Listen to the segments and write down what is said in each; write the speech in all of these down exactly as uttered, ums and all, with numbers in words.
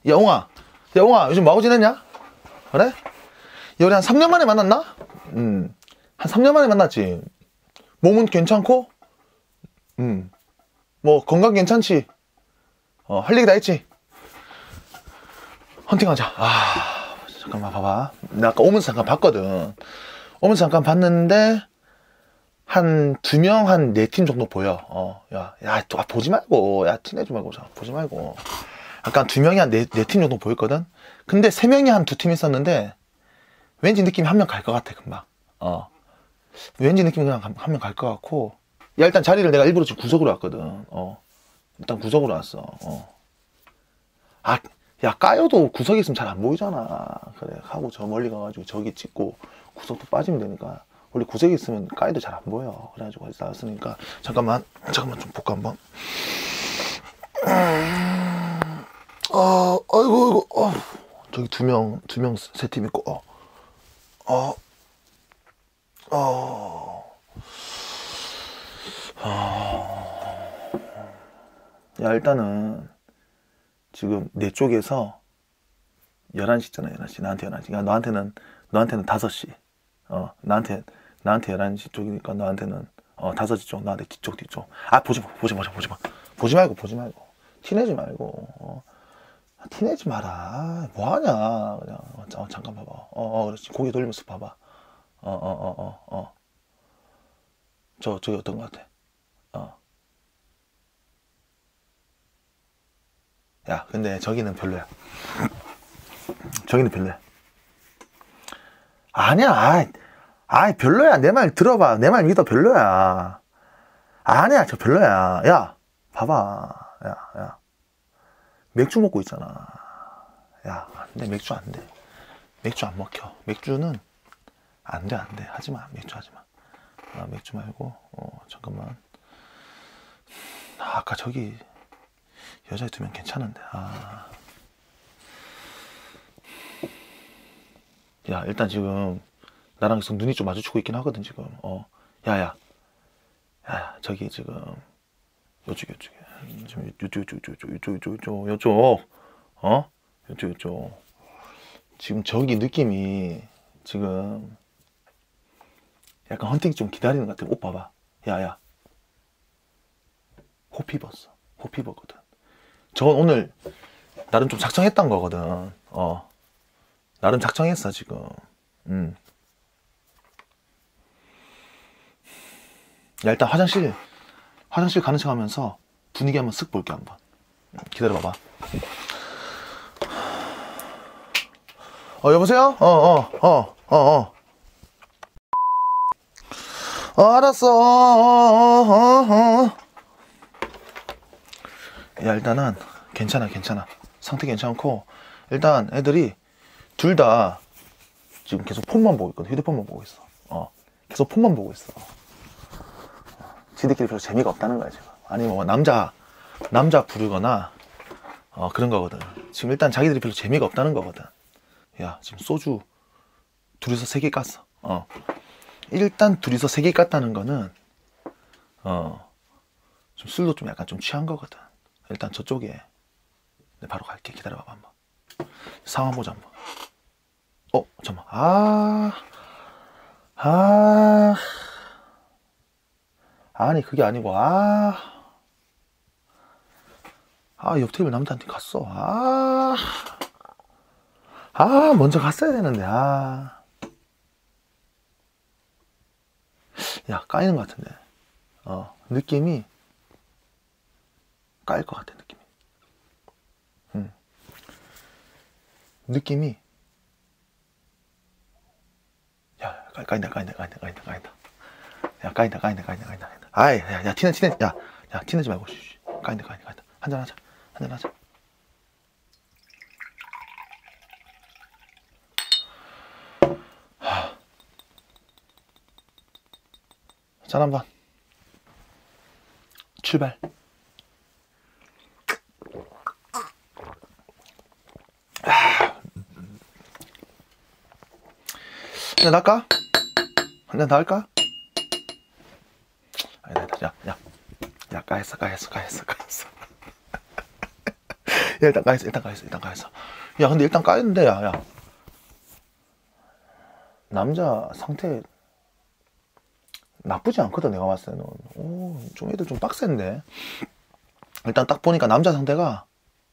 영아, 영아, 요즘 뭐하고 지냈냐? 그래? 우리 한 삼 년 만에 만났나? 음, 한 삼 년 만에 만났지. 몸은 괜찮고? 음, 뭐, 건강 괜찮지? 어, 할 얘기 다 했지? 헌팅하자. 아, 잠깐만 봐봐. 나 아까 오면서 잠깐 봤거든. 오면서 잠깐 봤는데, 한 두 명, 한 네 팀 정도 보여. 어, 야, 야, 또, 아, 보지 말고. 야, 티내지 말고. 자, 보지 말고. 약간 두 명이 한 네, 네 팀 정도 보였거든? 근데 세 명이 한 두 팀 있었는데, 왠지 느낌이 한 명 갈 것 같아, 금방. 어. 왠지 느낌이 그냥 한 명 갈 것 같고. 야, 일단 자리를 내가 일부러 지금 구석으로 왔거든. 어. 일단 구석으로 왔어. 어. 아, 야, 까여도 구석에 있으면 잘 안 보이잖아. 그래. 하고 저 멀리 가가지고 저기 찍고 구석도 빠지면 되니까. 원래 구석에 있으면 까여도 잘 안 보여. 그래가지고 어디서 나왔으니까. 잠깐만. 잠깐만 좀 볼까, 한번. 음, 어, 아이고, 아이고, 어. 저기 두 명, 두 명, 세 팀 있고, 어. 어. 어. 어. 야, 일단은, 지금 내 쪽에서 열한 시 있잖아, 열한 시. 나한테 열한 시. 그러니까 너한테는, 너한테는 다섯 시. 어, 나한테, 나한테 열한 시 쪽이니까 너한테는, 어, 다섯 시 쪽, 나한테 뒤쪽, 뒤쪽. 아, 보지 마, 보지 마, 보지 마. 보지 말고, 보지 말고. 티내지 말고. 어. 티내지 마라. 뭐하냐. 그냥, 어, 잠깐 봐봐. 어, 어, 그렇지. 고개 돌리면서 봐봐. 어, 어, 어, 어, 어. 저, 저기 어떤 것 같아? 어. 야, 근데 저기는 별로야. 저기는 별로야. 아니야, 아이, 아이, 별로야. 내 말 들어봐. 내 말 믿어, 별로야. 아니야, 저 별로야. 야, 봐봐. 야, 야. 맥주 먹고 있잖아. 야, 안 돼. 맥주 안 돼. 맥주 안 먹혀. 맥주는 안 돼, 안 돼. 하지 마. 맥주 하지 마. 아, 맥주 말고, 어, 잠깐만. 아, 아까 저기, 여자애 두 명 괜찮은데, 아. 야, 일단 지금, 나랑 계속 눈이 좀 마주치고 있긴 하거든, 지금. 어, 야, 야. 야, 저기 지금, 요쪽, 요쪽에. 지금 요쪽, 요쪽, 요쪽, 요쪽, 요쪽, 요쪽, 요쪽. 어? 요쪽, 요쪽. 지금 저기 느낌이, 지금, 약간 헌팅 좀 기다리는 것 같아. 옷 봐봐. 야, 야. 호피 입었어. 호피 입었거든. 저건 오늘 나름 좀 작정했던 거거든. 어. 나름 작정했어, 지금. 음. 야, 일단 화장실, 화장실 가는 척 하면서 분위기 한번 쓱 볼게, 한번. 기다려봐봐. 어, 여보세요? 어, 어, 어, 어, 어. 어, 알았어. 어, 어, 어, 어. 야, 일단은 괜찮아, 괜찮아. 상태 괜찮고, 일단 애들이 둘 다 지금 계속 폰만 보고 있거든. 휴대폰만 보고 있어. 어, 계속 폰만 보고 있어. 지들끼리 별로 재미가 없다는 거야, 지금. 아니, 뭐, 남자, 남자 부르거나, 어, 그런 거거든. 지금 일단 자기들이 별로 재미가 없다는 거거든. 야, 지금 소주 둘이서 세 개 깠어. 어. 일단 둘이서 세 개 깠다는 거는, 어, 좀 술도 좀 약간 좀 취한 거거든. 일단 저쪽에, 네, 바로 갈게. 기다려봐봐, 한번. 상황 보자, 한번. 어, 잠깐만. 아, 아, 아니, 그게 아니고, 아, 아, 옆 테이블 남자한테 갔어. 아, 아, 먼저 갔어야 되는데, 아. 야, 까이는 것 같은데. 어, 느낌이, 까일 것 같아, 느낌이. 음. 느낌이, 야, 까, 까인다, 까인다, 까인다, 까인다, 까인다. 야, 까인다, 까인다, 까인다, 까인다. 아이, 야, 야, 티내, 티내, 야, 야, 티내지 말고, 쉬, 까인다, 까인다, 까인다. 한잔 하자, 한잔 하자. 하. 짠, 한번. 출발. 한잔 할까? 한잔 더 할까? 아니다, 야, 야, 야, 까했어, 까했어, 까했어, 까했어. 일단 까였어, 일단 까였어, 일단 까였어. 야, 근데 일단 까였는데, 야, 야. 남자 상태 나쁘지 않거든, 내가 봤을 때는. 오, 좀 애들 좀 빡센데. 일단 딱 보니까 남자 상태가,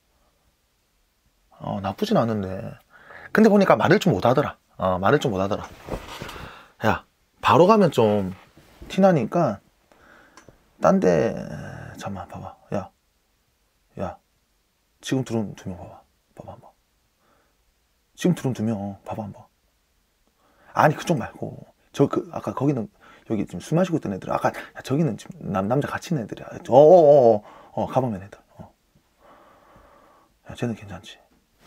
어, 나쁘진 않은데. 근데 보니까 말을 좀 못하더라. 어, 말을 좀 못하더라. 야, 바로 가면 좀 티나니까, 딴 데, 잠깐만, 봐봐. 야, 야. 지금 들어온 두 명 봐봐. 봐봐, 한번. 지금 들어온 두 명, 봐봐, 한번. 아니, 그쪽 말고. 저, 그, 아까 거기는, 여기 지금 술 마시고 있던 애들. 아까, 야, 저기는 지금 남, 남자 같이 있는 애들이야. 어어어어, 어, 어, 어, 가보면 애들. 어. 야, 쟤는 괜찮지.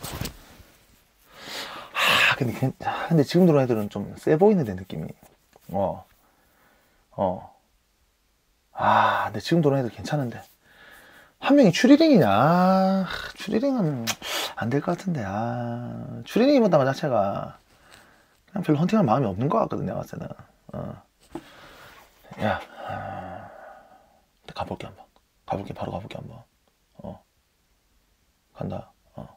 하, 근데, 괜, 근데 지금 들어온 애들은 좀 세 보이는데, 느낌이. 어. 어. 아, 근데 지금 들어온 애들 괜찮은데. 한 명이 추리링이냐? 아, 추리링은 안 될 것 같은데. 아, 추리링 입었다는 것 자체가 그냥 별로 헌팅할 마음이 없는 것 같거든, 내가 봤을 때는. 어. 야, 아, 가볼게 한번. 가볼게, 바로 가볼게 한번. 어, 간다. 어.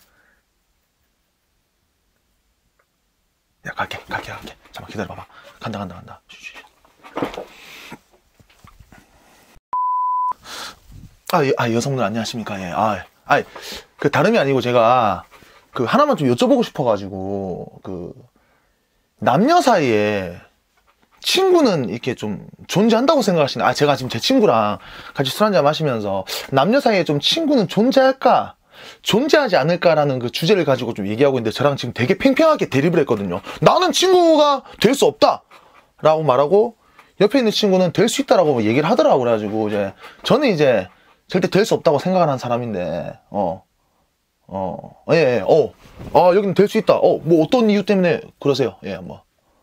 야, 갈게, 갈게, 갈게. 잠깐 기다려봐봐. 간다, 간다, 간다. 쉬쉬. 아, 예, 아, 여성분 안녕하십니까? 예. 아, 아, 그 다름이 아니고 제가 그 하나만 좀 여쭤보고 싶어가지고 그 남녀 사이에 친구는 이렇게 좀 존재한다고 생각하시나요? 아, 제가 지금 제 친구랑 같이 술 한잔 마시면서 남녀 사이에 좀 친구는 존재할까? 존재하지 않을까라는 그 주제를 가지고 좀 얘기하고 있는데 저랑 지금 되게 팽팽하게 대립을 했거든요. 나는 친구가 될 수 없다! 라고 말하고 옆에 있는 친구는 될 수 있다라고 얘기를 하더라고. 그래가지고 이제 저는 이제 절대 될 수 없다고 생각하는 사람인데, 어, 어, 예, 예, 어, 아, 여기는 될 수 있다. 어, 뭐 어떤 이유 때문에 그러세요? 예, 한번.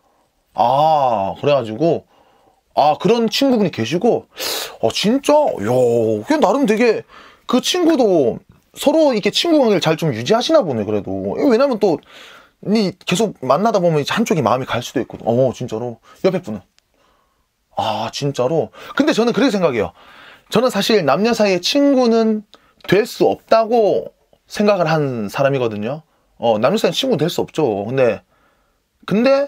아, 그래가지고, 아, 그런 친구분이 계시고, 어, 진짜, 야, 그냥 나름 되게, 그 친구도 서로 이렇게 친구 관계를 잘 좀 유지하시나 보네, 그래도. 왜냐면 또, 니 계속 만나다 보면 한쪽이 마음이 갈 수도 있거든. 어, 진짜로. 옆에 분은. 아, 진짜로. 근데 저는 그렇게 생각해요. 저는 사실 남녀 사이에 친구는 될 수 없다고 생각을 한 사람이거든요. 어, 남녀 사이에 친구 될 수 없죠. 근데, 근데,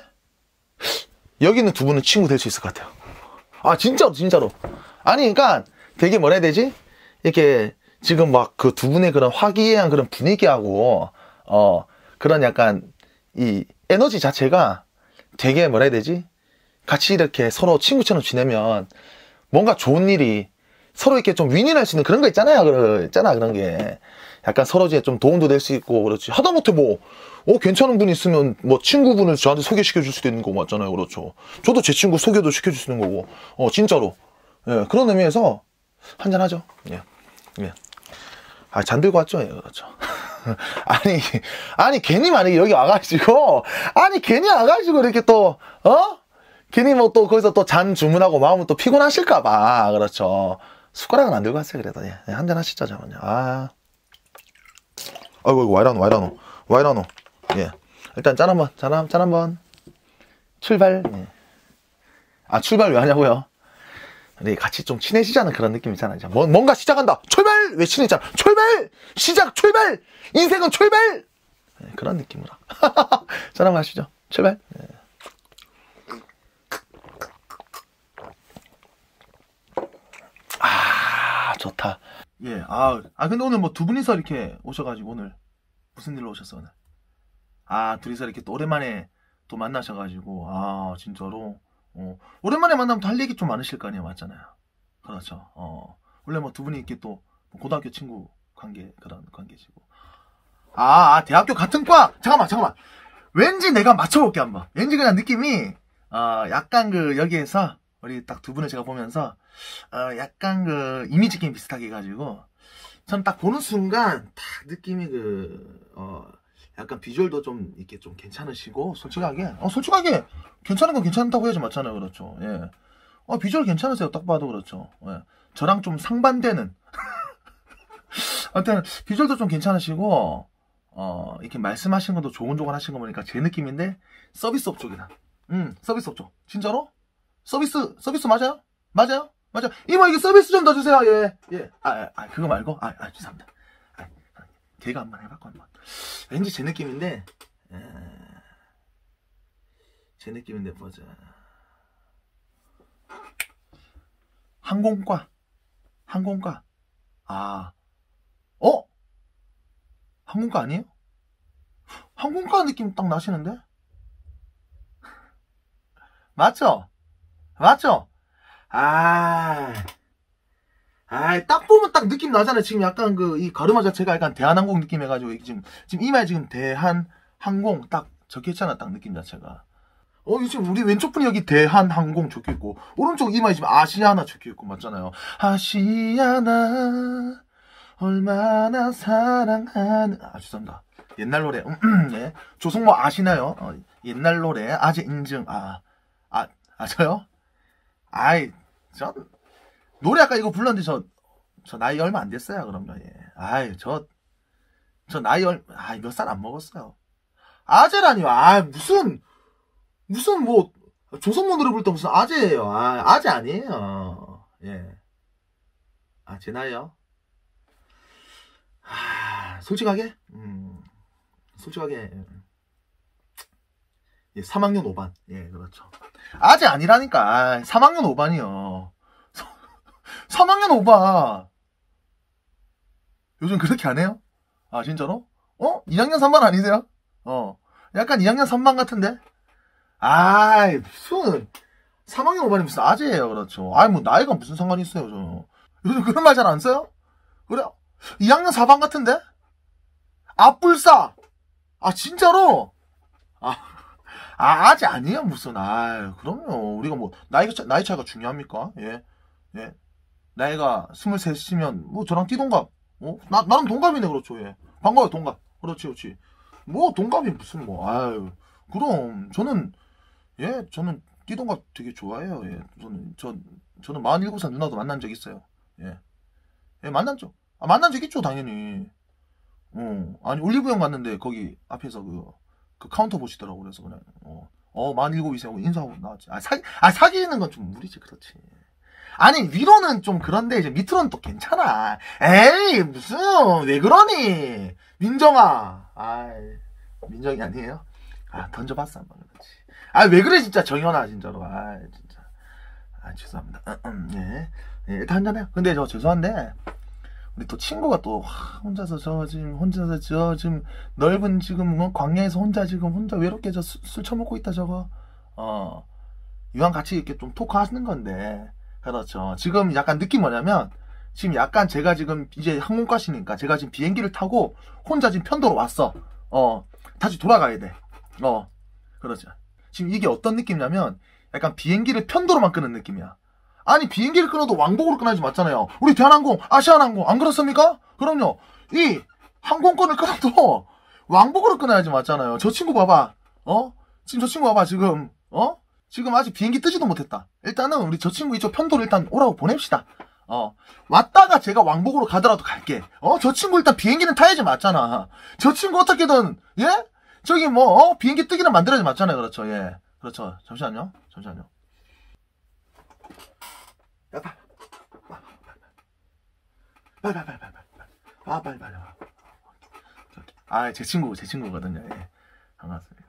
여기는 두 분은 친구 될 수 있을 것 같아요. 아, 진짜로, 진짜로. 아니, 그러니까 되게 뭐라 해야 되지? 이렇게 지금 막 그 두 분의 그런 화기애애한 그런 분위기하고, 어, 그런 약간 이 에너지 자체가 되게 뭐라 해야 되지? 같이 이렇게 서로 친구처럼 지내면 뭔가 좋은 일이 서로 이렇게 좀 윈윈할 수 있는 그런 거 있잖아요. 그, 있잖아, 그런 게. 약간 서로 이제 좀 도움도 될 수 있고, 그렇지. 하다못해 뭐, 어, 괜찮은 분 있으면 뭐 친구분을 저한테 소개시켜 줄 수도 있는 거고 맞잖아요. 그렇죠. 저도 제 친구 소개도 시켜 줄 수 있는 거고. 어, 진짜로. 예, 그런 의미에서 한잔 하죠. 예. 예. 아, 잔 들고 왔죠. 예, 그렇죠. 아니, 아니, 괜히 만약에 여기 와가지고, 아니, 괜히 와가지고 이렇게 또, 어? 괜히 뭐 또 거기서 또 잔 주문하고 마음은 또 피곤하실까봐. 그렇죠. 숟가락은 안 들고 왔어요. 그래도. 예. 한잔 하시죠, 잠깐만요. 아. 아이고, 이거 와이라노, 와이라노. 와이라노. 예. 일단 짠 한 번, 짠 한, 짠 한 번. 출발. 예. 아, 출발 왜 하냐고요? 우리 같이 좀 친해지자는 그런 느낌 있잖아요. 뭐, 뭔가 시작한다. 출발! 왜 친해지잖아. 출발! 시작! 출발! 인생은 출발! 예, 그런 느낌으로. 짠 한 번 하시죠. 출발. 예. 아, 좋다. 예, 아, 아, 근데 오늘 뭐 두 분이서 이렇게 오셔가지고 오늘 무슨 일로 오셨어, 오늘? 아, 둘이서 이렇게 또 오랜만에 또 만나셔가지고, 아, 진짜로. 어, 오랜만에 만나면 또 할 얘기 좀 많으실 거 아니에요, 맞잖아요. 그렇죠. 어, 원래 뭐 두 분이 이렇게 또 고등학교 친구 관계, 그런 관계시고. 아, 아, 대학교 같은 과! 잠깐만, 잠깐만. 왠지 내가 맞춰볼게, 한번. 왠지 그냥 느낌이, 어, 약간 그, 여기에서, 우리 딱 두 분을 제가 보면서, 어, 약간 그, 이미지 게임 비슷하게 해가지고, 전 딱 보는 순간, 딱 느낌이 그, 어, 약간 비주얼도 좀, 이렇게 좀 괜찮으시고, 솔직하게, 어, 솔직하게, 괜찮은 건 괜찮다고 해야지 맞잖아요, 그렇죠. 예. 어, 비주얼 괜찮으세요, 딱 봐도 그렇죠. 예. 저랑 좀 상반되는. 아무튼, 비주얼도 좀 괜찮으시고, 어, 이렇게 말씀하신 것도 조곤조곤 하신 거 보니까 제 느낌인데, 서비스업 쪽이다. 음, 서비스업 쪽. 진짜로? 서비스, 서비스 맞아요? 맞아요? 맞아요. 이모, 이게 서비스 좀 더 주세요, 예. 예. 아, 아, 그거 말고? 아, 아, 죄송합니다. 아, 걔가 한번 해봤고 한번. 왠지 제 느낌인데, 에... 제 느낌인데 보자. 항공과, 항공과. 아, 어? 항공과 아니에요? 항공과 느낌 딱 나시는데? 맞죠? 맞죠? 아, 아, 딱 보면 딱 느낌 나잖아요. 지금 약간 그, 이 가르마 자체가 약간 대한항공 느낌 해가지고, 지금, 지금 이마에 지금 대한항공 딱 적혀있잖아. 딱 느낌 자체가. 어, 지금 우리 왼쪽 분이 여기 대한항공 적혀있고, 오른쪽 이마에 지금 아시아나 적혀있고, 맞잖아요. 아시아나, 얼마나 사랑하는, 아, 죄송합니다. 옛날 노래, 네. 조성모 아시나요? 어, 옛날 노래, 아재 인증, 아, 아, 아, 저요? 아이, 전, 노래 아까 이거 불렀는데 저, 저 나이 얼마 안 됐어요, 그러면, 예. 아이, 저, 저 나이 얼, 아, 몇 살 안 먹었어요. 아재라니요, 아, 무슨, 무슨 뭐, 조선모 노래 부를 때 무슨 아재예요. 아, 아재 아니에요. 예. 아, 제 나이요? 아, 솔직하게? 음, 솔직하게. 예, 삼 학년 오 반. 예, 그렇죠. 아재 아니라니까. 삼 학년 오 반이요. 삼 학년 오 반. 요즘 그렇게 안 해요? 아, 진짜로? 어? 이 학년 삼 반 아니세요? 어. 약간 이 학년 삼 반 같은데? 아이, 무슨. 삼 학년 오 반이 무슨 아재예요, 그렇죠. 아이, 뭐, 나이가 무슨 상관이 있어요, 저. 요즘 그런 말 잘 안 써요? 그래? 이 학년 사 반 같은데? 앞불싸! 아, 진짜로? 아. 아, 아직 아니에요, 무슨. 아, 그럼요. 우리가 뭐, 나이, 나이 차이가 중요합니까? 예. 예. 나이가 스물셋이면, 뭐, 저랑 띠동갑. 어? 나, 나랑 동갑이네, 그렇죠, 예. 반가워요, 동갑. 그렇지, 그렇지. 뭐, 동갑이 무슨, 뭐, 아유. 그럼, 저는, 예, 저는 띠동갑 되게 좋아해요, 예. 저는, 저, 저는 마흔일곱 살 누나도 만난 적 있어요. 예. 예, 만난 적. 아, 만난 적 있죠, 당연히. 어, 아니, 올리브영 갔는데, 거기 앞에서 그, 그 카운터 보시더라고. 그래서 그냥 어, 어 만일곱이세요 하고 인사하고 나왔지. 아, 사, 아 사귀는 건 좀 무리지. 그렇지. 아니 위로는 좀 그런데 이제 밑으로는 또 괜찮아. 에이 무슨 왜 그러니 민정아. 아 민정이 아니에요? 아 던져봤어 한번. 그렇지. 아 왜 그래 진짜 정연아 진짜로. 아 진짜. 아 죄송합니다. 음, 예. 예, 일단 한잔해요. 근데 저 죄송한데 우리 또 친구가 또 혼자서 저 지금 혼자서 저 지금 넓은 지금 뭐 광야에서 혼자 지금 혼자 외롭게 저 술 처먹고 있다 저거. 어 이왕 같이 이렇게 좀 토크하시는 건데 그렇죠. 지금 약간 느낌 뭐냐면 지금 약간 제가 지금 이제 항공과시니까 제가 지금 비행기를 타고 혼자 지금 편도로 왔어. 어 다시 돌아가야 돼. 어 그렇죠. 지금 이게 어떤 느낌이냐면 약간 비행기를 편도로만 끄는 느낌이야. 아니 비행기를 끊어도 왕복으로 끊어야지 맞잖아요. 우리 대한항공, 아시아나항공 안 그렇습니까? 그럼요. 이 항공권을 끊어도 왕복으로 끊어야지 맞잖아요. 저 친구 봐봐. 어? 지금 저 친구 봐봐 지금. 어? 지금 아직 비행기 뜨지도 못했다. 일단은 우리 저 친구 이쪽 편도를 일단 오라고 보냅시다. 어. 왔다가 제가 왕복으로 가더라도 갈게. 어? 저 친구 일단 비행기는 타야지 맞잖아. 저 친구 어떻게든 예? 저기 뭐 어? 비행기 뜨기는 만들어야지 맞잖아요. 그렇죠. 예. 그렇죠. 잠시만요. 잠시만요. 야, 빨리, 빨리, 빨리, 빨리, 빨리, 아, 빨리, 빨리, 아, 제 친구, 제 친구거든요. 예, 반갑습니다.